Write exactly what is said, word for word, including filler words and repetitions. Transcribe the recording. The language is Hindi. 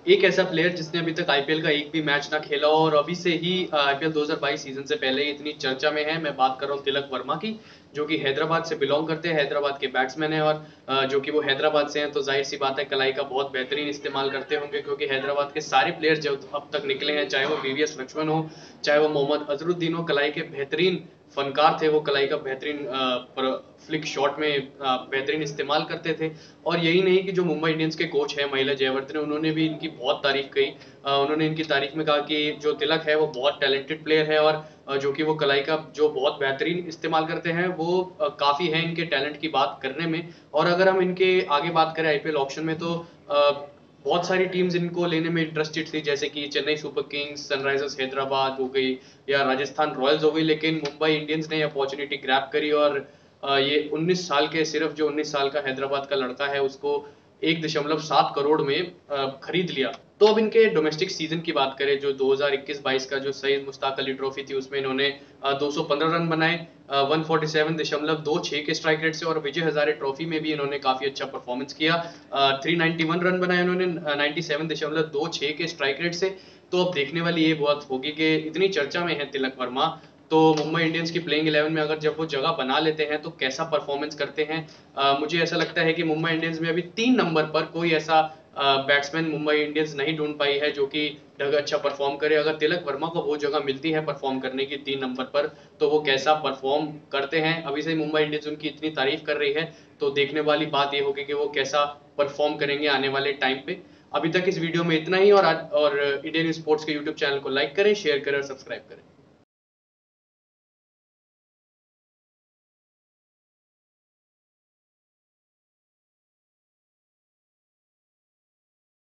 एक ऐसा प्लेयर जिसने अभी तक आईपीएल का एक भी मैच ना खेला हो और अभी से ही आईपीएल दो हज़ार बाईस सीजन से पहले ही इतनी चर्चा में है। मैं बात कर रहा हूँ तिलक वर्मा की, जो कि हैदराबाद से बिलोंग करते हैं, हैदराबाद के बैट्समैन हैं और अ, जो कि वो हैदराबाद से हैं, तो जाहिर सी बात है कलाई का बहुत बेहतरीन इस्तेमाल करते होंगे, क्योंकि हैदराबाद के सारे प्लेयर जो अब तक निकले हैं, चाहे वो वीवीएस लक्ष्मण हो, चाहे वो मोहम्मद अजरुद्दीन हो, कलाई के बेहतरीन फनकार थे। वो कलाई का बेहतरीन फ्लिक शॉट में अ, बेहतरीन इस्तेमाल करते थे। और यही नहीं कि जो मुंबई इंडियंस के कोच हैं महिला जयवर्धने, उन्होंने भी इनकी बहुत तारीफ कही। अ, उन्होंने इनकी तारीफ में कहा कि जो तिलक है वो बहुत टैलेंटेड प्लेयर है और अ, जो कि वो कलाई का जो बहुत बेहतरीन इस्तेमाल करते हैं, वो अ, काफ़ी है इनके टैलेंट की बात करने में। और अगर हम इनके आगे बात करें आईपीएल ऑप्शन में, तो अ, बहुत सारी टीम्स इनको लेने में इंटरेस्टेड थी, जैसे कि Chennai Super Kings, Sunrisers Hyderabad हो गई या राजस्थान रॉयल्स हो गई, लेकिन मुंबई इंडियंस ने अपॉर्चुनिटी ग्रैब करी और अ, ये उन्नीस साल के सिर्फ जो उन्नीस साल का हैदराबाद का लड़का है उसको एक दशमलव सात करोड़ में अ, खरीद लिया। तो अब इनके डोमेस्टिक सीजन की बात करें, जो दो हज़ार इक्कीस बाईस का जो सईद मुश्ताक अली ट्रॉफी थी, उसमें इन्होंने अ, दो सौ पंद्रह रन बनाए, अ, एक सौ सैंतालीस दशमलव दो छह के स्ट्राइक रेट से, और विजय हजारे ट्रॉफी में भी इन्होंने काफी अच्छा परफॉर्मेंस किया। अ, तीन सौ इक्यानवे रन बनाए उन्होंने सत्तानवे दशमलव दो छह के स्ट्राइक रेट से। तो अब देखने वाली ये बात होगी कि इतनी चर्चा में है तिलक वर्मा, तो मुंबई इंडियंस की प्लेइंग इलेवन में अगर जब वो जगह बना लेते हैं तो कैसा परफॉर्मेंस करते हैं। अ, मुझे ऐसा लगता है कि मुंबई इंडियंस में अभी तीन नंबर पर कोई ऐसा बैट्समैन मुंबई इंडियंस नहीं ढूंढ पाई है जो कि ढंग अच्छा परफॉर्म करे। अगर तिलक वर्मा को वो जगह मिलती है परफॉर्म करने की तीन नंबर पर, तो वो कैसा परफॉर्म करते हैं। अभी से मुंबई इंडियंस उनकी इतनी तारीफ कर रही है, तो देखने वाली बात ये होगी कि वो कैसा परफॉर्म करेंगे आने वाले टाइम पे। अभी तक इस वीडियो में इतना ही, और आज और इंडियन स्पोर्ट्स के यूट्यूब चैनल को लाइक करें, शेयर करें और सब्सक्राइब करें।